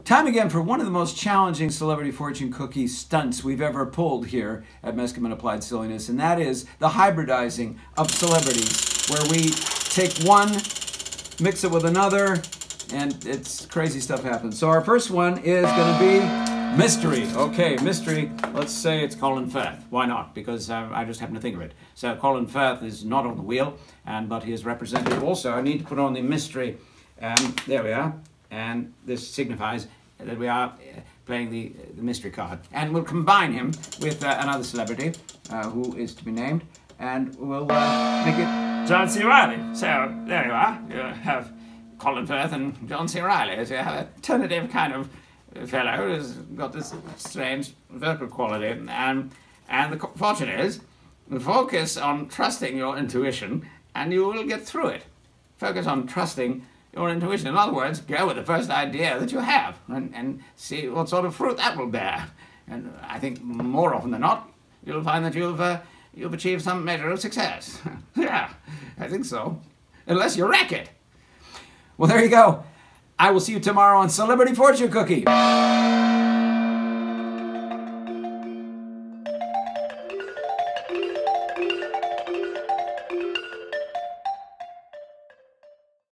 Time again for one of the most challenging celebrity fortune cookie stunts we've ever pulled here at Meskimen Applied Silliness, and that is the hybridizing of celebrities, where we take one, mix it with another, and it's crazy stuff happens. So our first one is going to be mystery. Okay, mystery. Let's say it's Colin Firth. Why not? Because I just happen to think of it. So Colin Firth is not on the wheel, but he is represented also. I need to put on the mystery. There we are. And this signifies that we are playing the mystery card. And we'll combine him with another celebrity who is to be named, and we'll make it John C. Reilly. So there you are. You have Colin Firth and John C. Reilly. So you have an alternative kind of fellow who's got this strange vocal quality. And the fortune is, focus on trusting your intuition and you will get through it. Focus on trusting your intuition. In other words, go with the first idea that you have and see what sort of fruit that will bear. And I think more often than not, you'll find that you've achieved some measure of success. Yeah, I think so. Unless you wreck it. Well, there you go. I will see you tomorrow on Celebrity Fortune Cookie.